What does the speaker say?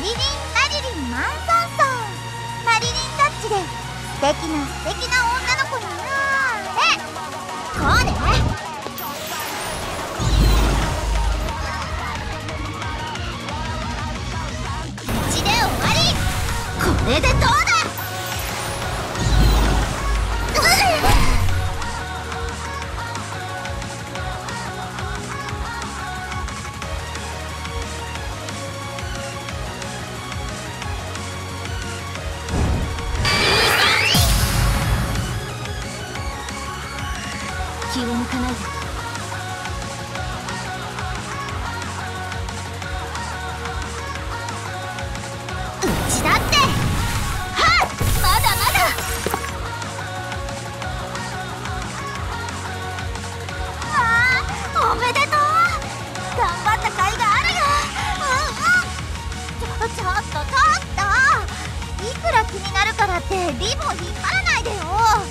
リリン・マリリン・マンソンソン。マリリンタッチで素敵な女の子になれ。こうね。1で終わり。これでどうだ。気を抜かないで。うちだってはっ、まだまだ。おめでとう。頑張った甲斐があるよ。ちょっといくら気になるからってリボン引っ張らないでよ。